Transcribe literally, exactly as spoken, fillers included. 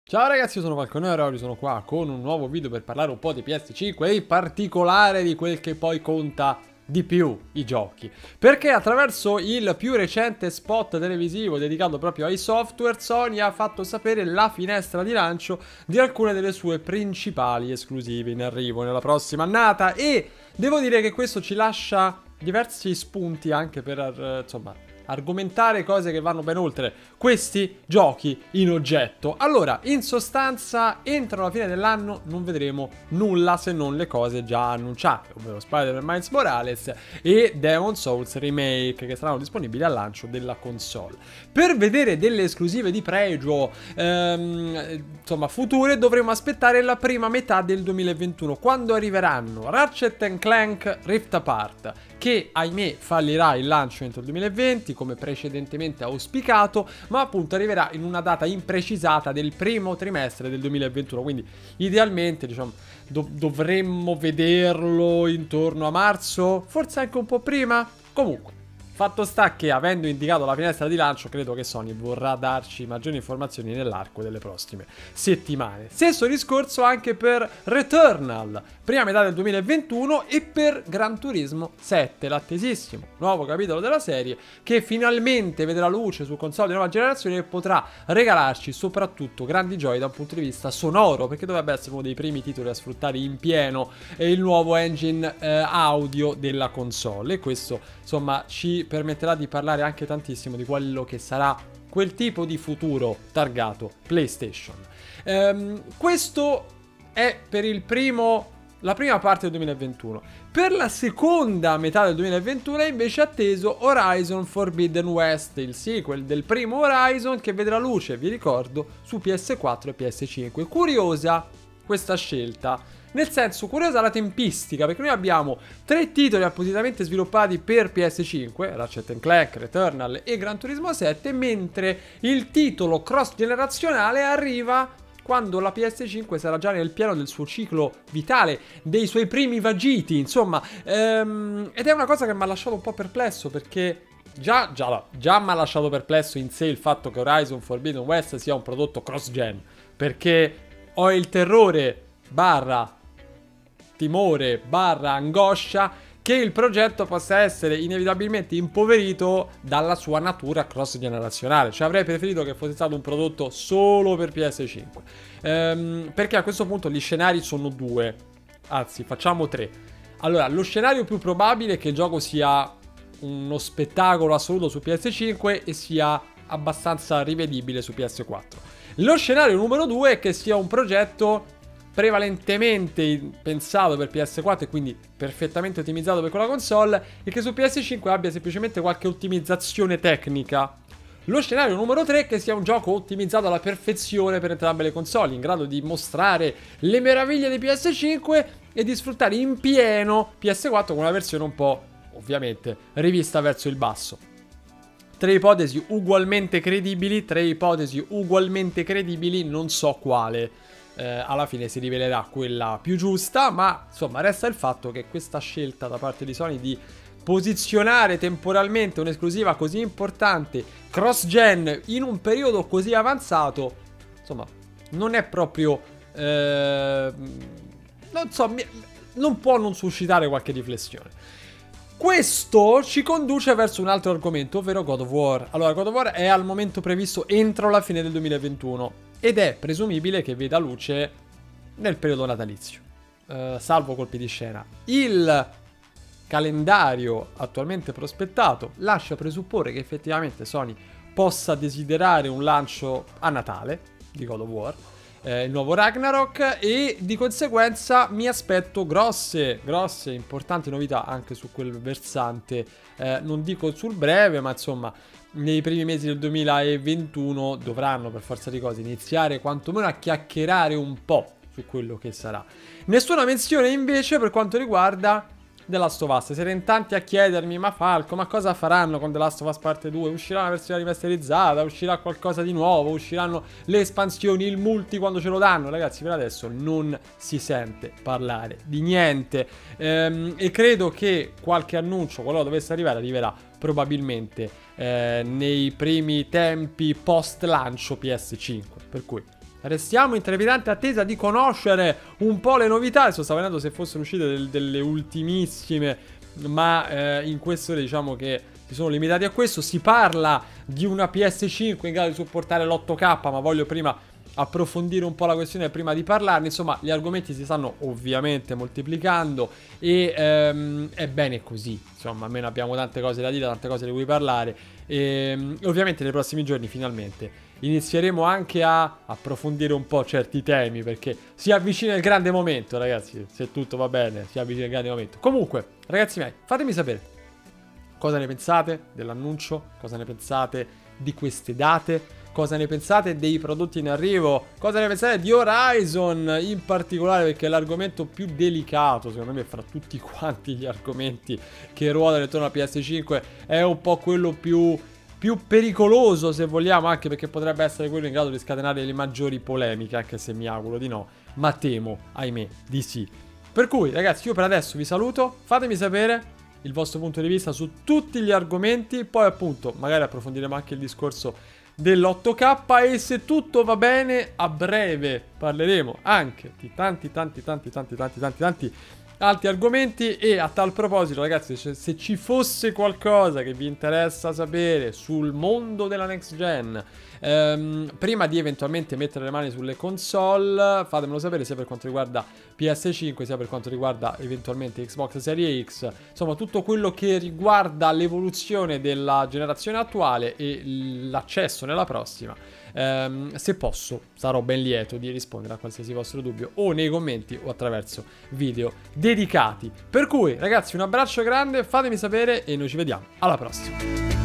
Ciao ragazzi, io sono Falconero e oggi sono qua con un nuovo video per parlare un po' di P S cinque e in particolare di quel che poi conta di più, i giochi. Perché attraverso il più recente spot televisivo dedicato proprio ai software, Sony ha fatto sapere la finestra di lancio di alcune delle sue principali esclusive in arrivo nella prossima annata, e devo dire che questo ci lascia diversi spunti anche per, eh, insomma, argomentare cose che vanno ben oltre questi giochi in oggetto. Allora, in sostanza, entro la fine dell'anno non vedremo nulla se non le cose già annunciate, ovvero Spider-Man Miles Morales e Demon's Souls Remake, che saranno disponibili al lancio della console. Per vedere delle esclusive di pregio, ehm, insomma, future, dovremo aspettare la prima metà del duemilaventuno, quando arriveranno Ratchet and Clank Rift Apart, che ahimè fallirà il lancio entro il duemilaventi come precedentemente auspicato, ma appunto arriverà in una data imprecisata del primo trimestre del duemilaventuno, quindi idealmente, diciamo, do- dovremmo vederlo intorno a marzo, forse anche un po' prima. Comunque, fatto sta che, avendo indicato la finestra di lancio, credo che Sony vorrà darci maggiori informazioni nell'arco delle prossime settimane. Stesso discorso anche per Returnal, prima metà del duemilaventuno, e per Gran Turismo sette, l'attesissimo nuovo capitolo della serie, che finalmente vedrà luce su console di nuova generazione e potrà regalarci soprattutto grandi gioie da un punto di vista sonoro, perché dovrebbe essere uno dei primi titoli a sfruttare in pieno il nuovo engine eh, audio della console, e questo insomma ci permetterà di parlare anche tantissimo di quello che sarà quel tipo di futuro targato PlayStation. Ehm, questo è per il primo, la prima parte del duemilaventuno. Per la seconda metà del duemilaventuno è invece atteso Horizon Forbidden West, il sequel del primo Horizon, che vedrà luce, vi ricordo, su P S quattro e P S cinque. Curiosa questa scelta, nel senso, curiosa la tempistica, perché noi abbiamo tre titoli appositamente sviluppati per P S cinque, Ratchet and Clank, Returnal e Gran Turismo sette, mentre il titolo cross-generazionale arriva quando la P S cinque sarà già nel pieno del suo ciclo vitale, dei suoi primi vagiti, insomma. Ehm, ed è una cosa che mi ha lasciato un po' perplesso, perché già, già, già mi ha lasciato perplesso in sé il fatto che Horizon Forbidden West sia un prodotto cross-gen, perché ho il terrore barra timore barra angoscia che il progetto possa essere inevitabilmente impoverito dalla sua natura cross generazionale. Cioè, avrei preferito che fosse stato un prodotto solo per P S cinque, ehm, perché a questo punto gli scenari sono due, anzi facciamo tre. Allora, lo scenario più probabile è che il gioco sia uno spettacolo assoluto su P S cinque e sia abbastanza rivedibile su P S quattro. Lo scenario numero due è che sia un progetto prevalentemente pensato per P S quattro e quindi perfettamente ottimizzato per quella console, e che su P S cinque abbia semplicemente qualche ottimizzazione tecnica. Lo scenario numero tre è che sia un gioco ottimizzato alla perfezione per entrambe le console, in grado di mostrare le meraviglie di P S cinque e di sfruttare in pieno P S quattro con una versione un po', ovviamente, rivista verso il basso. Tre ipotesi ugualmente credibili, tre ipotesi ugualmente credibili, non so quale Eh, alla fine si rivelerà quella più giusta, ma insomma resta il fatto che questa scelta da parte di Sony di posizionare temporalmente un'esclusiva così importante cross-gen in un periodo così avanzato, insomma, non è proprio eh, non so, non può non suscitare qualche riflessione. Questo ci conduce verso un altro argomento, ovvero God of War. Allora, God of War è al momento previsto entro la fine del duemilaventuno ed è presumibile che veda luce nel periodo natalizio, eh, salvo colpi di scena. Il calendario attualmente prospettato lascia presupporre che effettivamente Sony possa desiderare un lancio a Natale di God of War, eh, il nuovo Ragnarok, e di conseguenza mi aspetto grosse, grosse, importanti novità anche su quel versante, eh, non dico sul breve, ma insomma nei primi mesi del duemilaventuno dovranno per forza di cose iniziare quantomeno a chiacchierare un po' su quello che sarà. Nessuna menzione invece per quanto riguarda The Last of Us. Siete in tanti a chiedermi: ma Falco, ma cosa faranno con The Last of Us parte due? Uscirà una versione rimasterizzata? Uscirà qualcosa di nuovo? Usciranno le espansioni, il multi quando ce lo danno? Ragazzi, per adesso non si sente parlare di niente, ehm, e credo che qualche annuncio, qualora dovesse arrivare, arriverà probabilmente eh, nei primi tempi post lancio P S cinque, per cui restiamo in trepidante attesa di conoscere un po' le novità. Adesso stavo vedendo se fossero uscite del, delle ultimissime, ma eh, in questo diciamo che si sono limitati a questo. Si parla di una P S cinque in grado di supportare l'otto K, ma voglio prima approfondire un po' la questione prima di parlarne. Insomma, gli argomenti si stanno ovviamente moltiplicando e ehm, è bene così. Insomma, almeno abbiamo tante cose da dire, tante cose di cui parlare e, e ovviamente nei prossimi giorni finalmente inizieremo anche a approfondire un po' certi temi, perché si avvicina il grande momento, ragazzi. Se tutto va bene, si avvicina il grande momento. Comunque, ragazzi miei, fatemi sapere cosa ne pensate dell'annuncio, cosa ne pensate di queste date, cosa ne pensate dei prodotti in arrivo, cosa ne pensate di Horizon in particolare, perché è l'argomento più delicato secondo me fra tutti quanti gli argomenti che ruotano intorno alla P S cinque. È un po' quello più, più pericoloso, se vogliamo, anche perché potrebbe essere quello in grado di scatenare le maggiori polemiche, anche se mi auguro di no, ma temo, ahimè, di sì. Per cui ragazzi, io per adesso vi saluto, fatemi sapere il vostro punto di vista su tutti gli argomenti, poi appunto magari approfondiremo anche il discorso dell'otto K e se tutto va bene a breve parleremo anche di tanti tanti tanti tanti tanti tanti tanti altri argomenti. E a tal proposito ragazzi, se ci fosse qualcosa che vi interessa sapere sul mondo della next gen, ehm, prima di eventualmente mettere le mani sulle console, fatemelo sapere, sia per quanto riguarda P S cinque sia per quanto riguarda eventualmente Xbox Series X, insomma tutto quello che riguarda l'evoluzione della generazione attuale e l'accesso nella prossima. Um, se posso sarò ben lieto di rispondere a qualsiasi vostro dubbio o nei commenti o attraverso video dedicati. Per cui ragazzi, un abbraccio grande, fatemi sapere e noi ci vediamo alla prossima.